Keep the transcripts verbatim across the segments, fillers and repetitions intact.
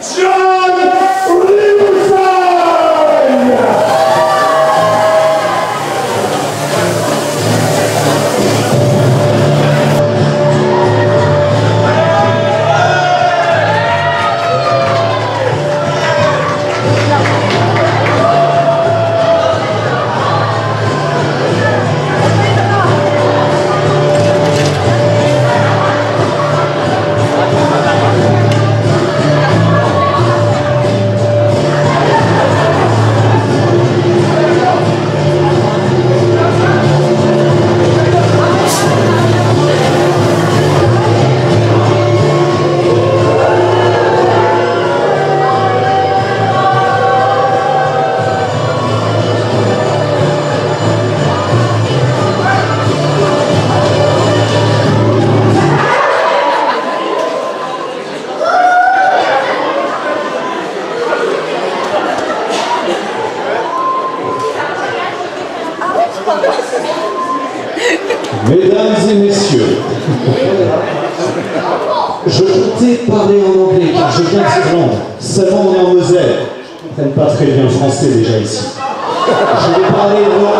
Mesdames et messieurs, je comptais parler en anglais car je viens de Irlande. Seulement on est en Moselle. Ils ne comprennent pas très bien le français déjà ici. Je vais parler lentement.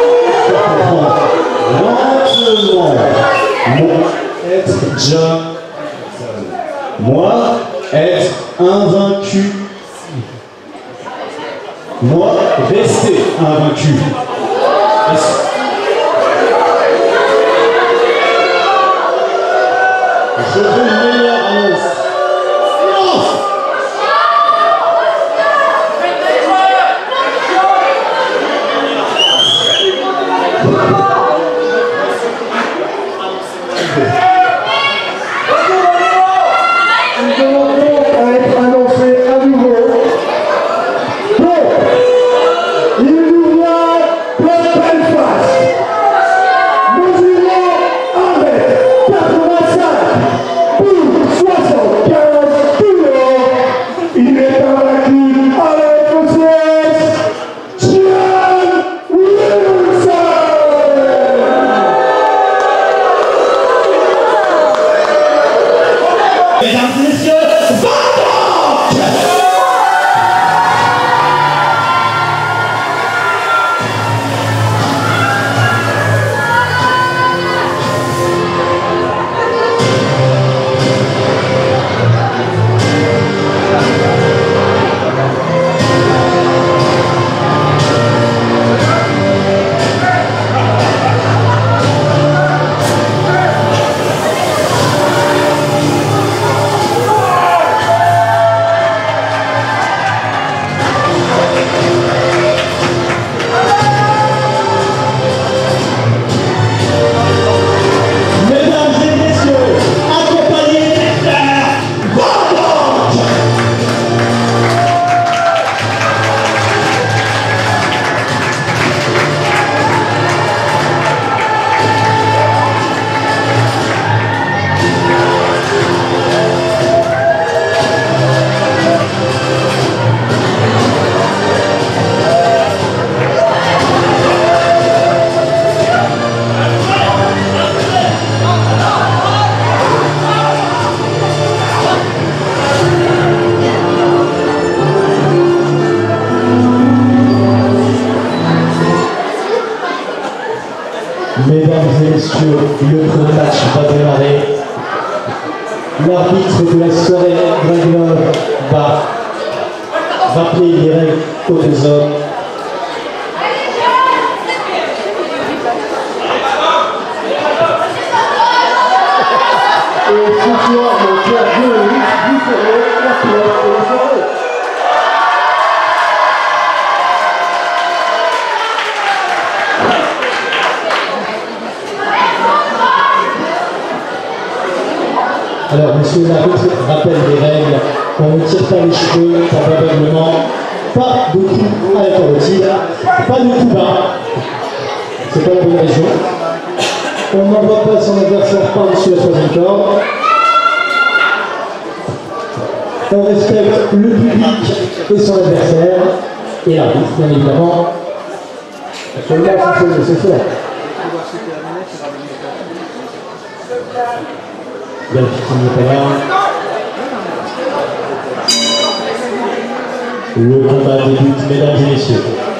Moi, être John. Moi, être invaincu. Moi, rester invaincu. Je veux une meilleure annonce. Silence! Nous demandons à être annoncé à nouveau. Donc, il nous vient plein de Belfast. Mesurons un mètre quatre-vingt-cinq pour soixante-quinze kilos. Il est invaincu à la F E C S. John Riverson. Mesdames et messieurs, Vadocq! Mesdames et messieurs, le match va démarrer. L'arbitre de la soirée, Vadocq, va rappeler les règles aux deux hommes. Et ce soir, mon cœur de risque différé, la cloche et les oreilles. Alors, monsieur l'arbitre rappelle les règles. On ne tire pas les cheveux, probablement. Pas de coup à la carotide, pas de coup bas. C'est pas la bonne région. On n'envoie pas son adversaire par-dessus la troisième corde. On respecte le public et son adversaire. Et l'arbitre, bien évidemment. Seulement, c'est nécessaire. Bien, il n'est pas là. Le combat débute, mesdames et messieurs.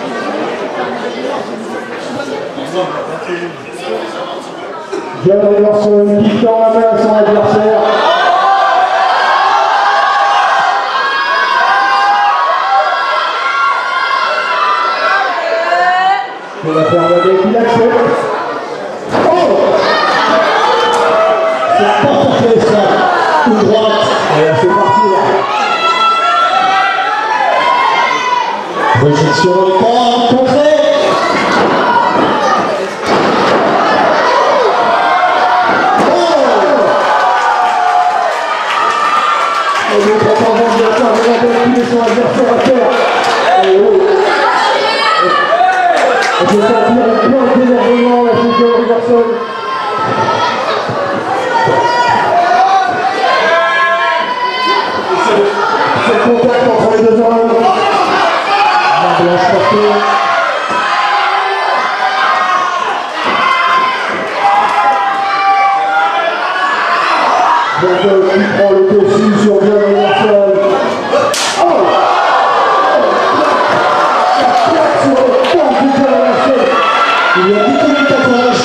John Riverson pique dans la main à son adversaire. Il va faire le dé, il accepte. Oh! C'est pas parfait ça. Une droite. Et là c'est parti là. Projection le corps, contré. Et le trois cent vingt de la part de la tête, il est son adversaire à terre. Et oh! On peut sentir une pointe d'énervement là chez John Riverson. C'est le contact entre les deux hommes. La blanche portée. Vadocq qui prend le dessus sur John Riverson. Oh! La plaque sur le corps de John Riverson. Il y a dix minutes à plage.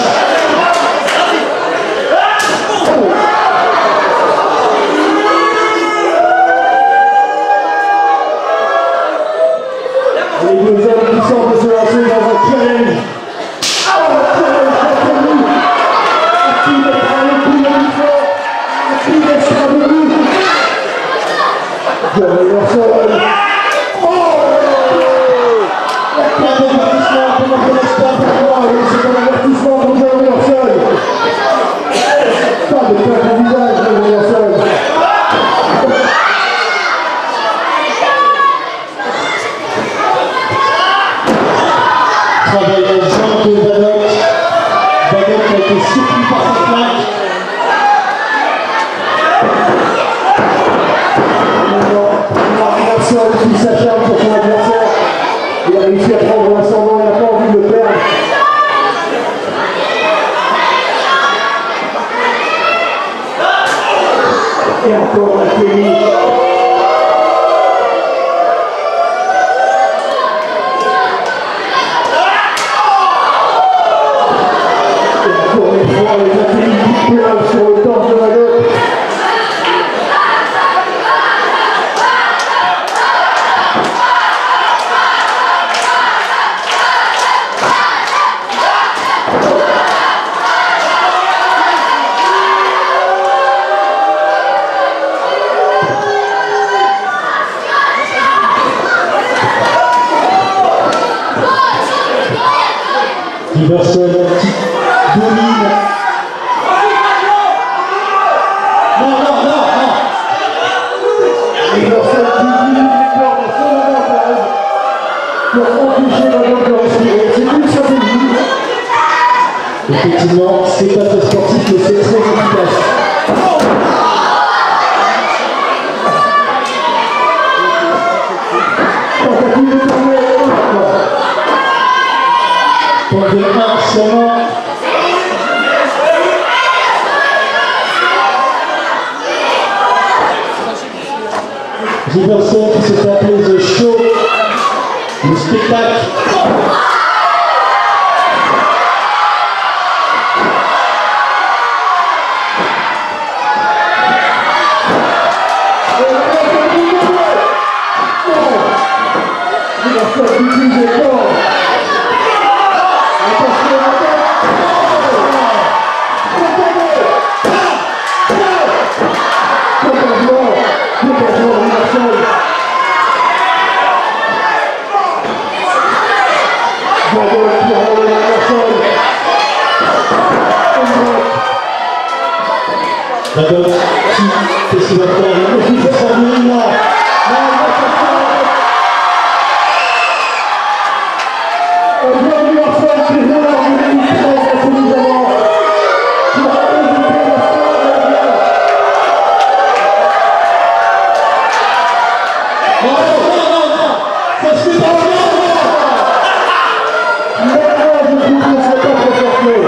Les deux hommes qui semblent se lancer dans un challenge. Ah, un challenge contre nous. À qui mettra le coup de l'effort? À qui restera debout? John Riverson. Oh! Pas d'avertissement pour notre expert. Ah oui, c'est un avertissement pour John Riverson. Pas de claque au visage, John Riverson. Travail à jambe de Vadocq. Vadocq a été surpris par sa plaque. Maintenant, Riverson qui s'acharne sur son adversaire. Il a réussi à prendre l'ascendant, il n'a pas envie de le perdre. Et encore un tennis. Et encore une fois, les athlètes qui pleuvent sur le torse de Vadocq. Riverson qui domine. Non, non, non, non. Riverson qui utilise les cordes à son avantage pour empêcher Vadocq de respirer. C'est une stratégie. Effectivement, c'est pas très sportif, mais c'est très efficace. Tentative de tourner. Pour de un seulement. Riverson qui s'est appelé The Show, le spectacle. Riverson qui utilise les cordes. Attention à la tête. Complètement, complètement Riverson. Vadocq qui renvoie Riverson. Vadocq qui fait ce qu'il va faire. Il faut faire une là. John Riverson qui roule en deux mille treize intelligemment pour éviter le score de la guerre. Non, non, non, non. Ça se fait pas. Maintenant, je trouve que c'est pas trop forcé.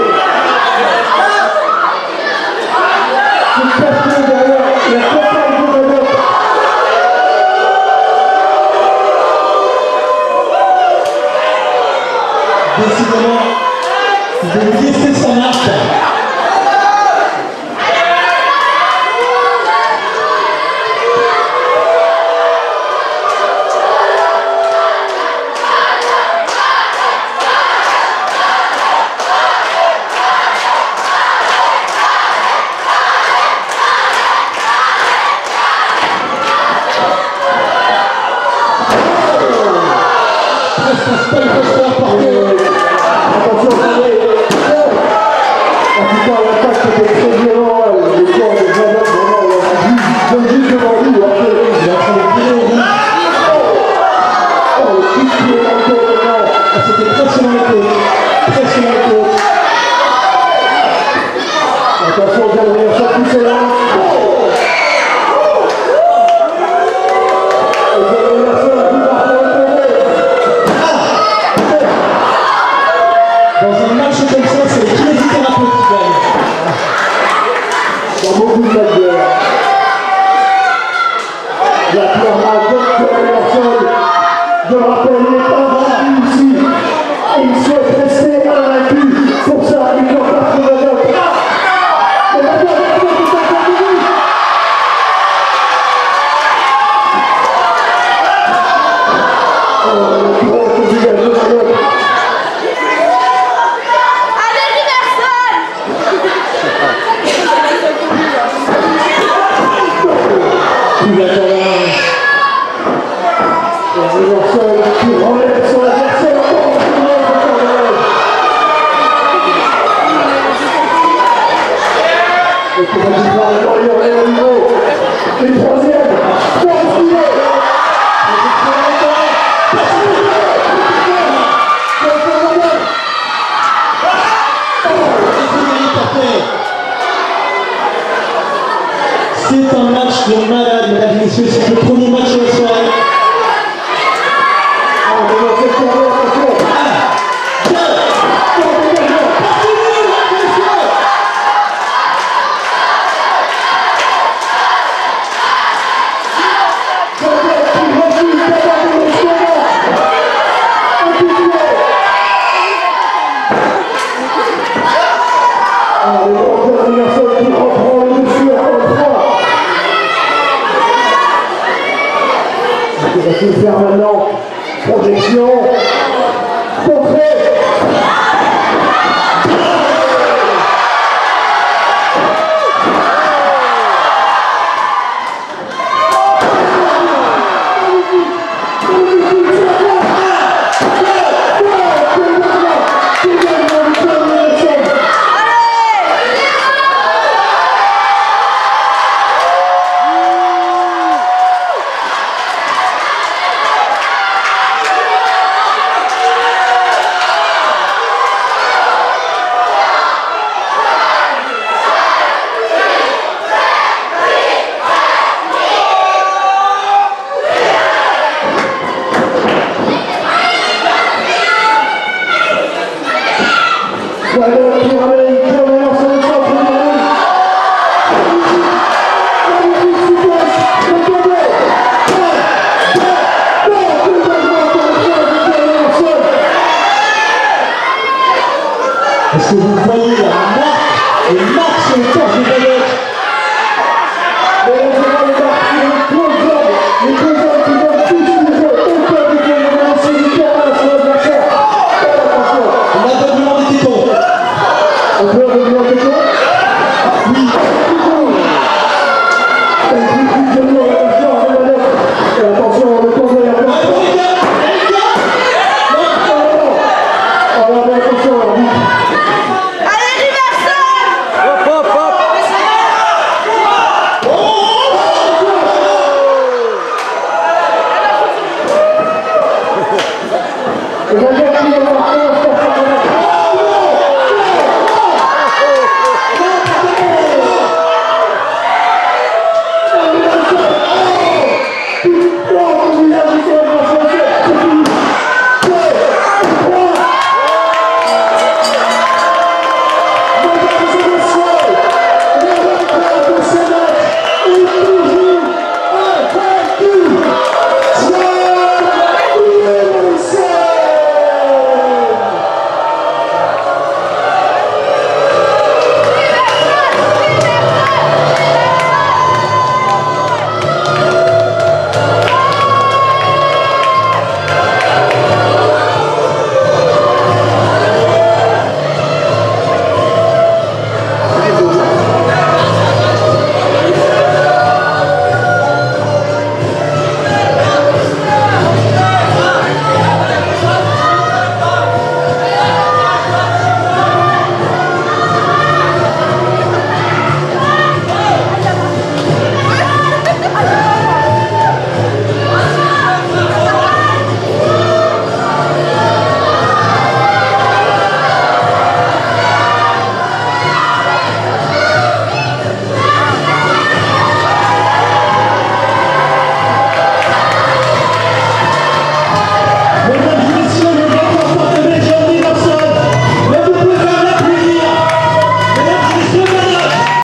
C'est caché derrière la totale de Vadocq. décidément, vous devez laisser sa marque. Je rappelle, il n'est pas vaincu ici. Et il souhaite rester invaincu. Pour ça, il doit battre le Vadocq. Et la Vadocq est interdit. Oh, le gros conjugal de Vadocq. Allez, Riverson! Tout la tolérance. Riverson qui relève son adversaire. Et pour la victoire de Lorient et au niveau. Les troisièmes. Continuez. C'est un match de malade, mesdames et messieurs, c'est le premier match de la soirée. On va se faire maintenant. Projection. Portrait. Vadocq Remelfing qui revient sur le centre du ring. Magnifique séquence. Regardez. Est-ce que vous voyez la marque, les marques sur le corps du Vadocq? Mais on verra les marques sur les deux hommes. Les deux hommes qui doivent tous utiliser aucun du jeu. On va lancer du terrain sur l'adversaire. Faites attention. L'aveuglement des tétons. On peut revenir en question? Oui. Attention, le temps de la place. Alors, attention, arbitre. Allez, Riverson! Hop, hop, hop! Le Vadocq qui va marquer un score favorable. Oh,